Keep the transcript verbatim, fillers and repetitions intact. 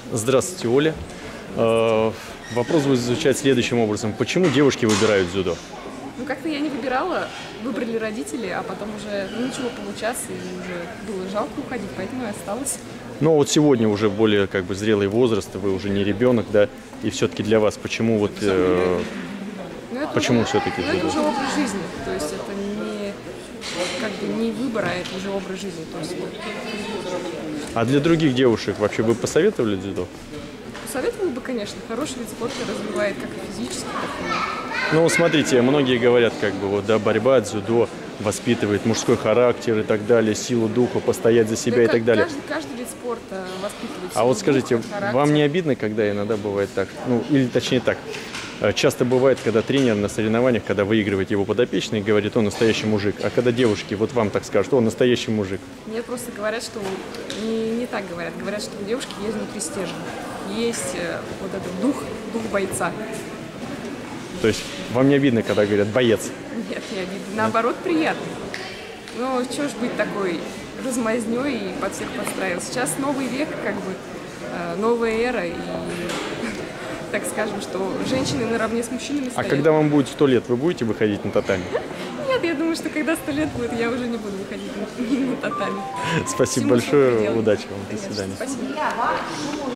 Здравствуйте, Оля. Э, Вопрос будет звучать следующим образом. Почему девушки выбирают дзюдо? Ну, как-то я не выбирала, выбрали родители, а потом уже ну, начало получаться, и уже было жалко уходить, поэтому и осталась. Но вот сегодня уже более как бы зрелый возраст, вы уже не ребенок, да? И все-таки для вас почему вот э, Но это почему уже, все-таки ну, это дзюдо? уже образ жизни, то есть это не как бы не выбор, а это уже образ жизни. То есть А для других девушек вообще вы посоветовали дзюдо? посоветовала бы, конечно, хороший вид спорта развивает как и физически, так и... Ну, смотрите, многие говорят, как бы, вот, да, борьба, дзюдо воспитывает мужской характер и так далее, силу духа, постоять за себя Да, и ка- так далее. Каждый, каждый вид спорта воспитывает А силу вот скажите, духа, характер. вам не обидно, когда иногда бывает так, ну, или точнее так, э, часто бывает, когда тренер на соревнованиях, когда выигрывает его подопечный, говорит, он настоящий мужик, а когда девушки вот вам так скажут, он настоящий мужик. Мне просто говорят, что не, не так говорят. Говорят, что у девушки есть внутри стержень. Есть э, вот этот дух, дух бойца. То есть вам не обидно, когда говорят «боец»? Нет, не обидно. Наоборот, приятно. Ну, что ж быть такой размазнёй и под всех подстраиваться. Сейчас новый век, как бы, э, новая эра, и так скажем, что женщины наравне с мужчинами А стоят. когда вам будет сто лет, вы будете выходить на татами? Нет, я думаю, что когда сто лет будет, я уже не буду выходить на, на татами. Спасибо Всему свой большое, предел. удачи вам, до Конечно, свидания. спасибо.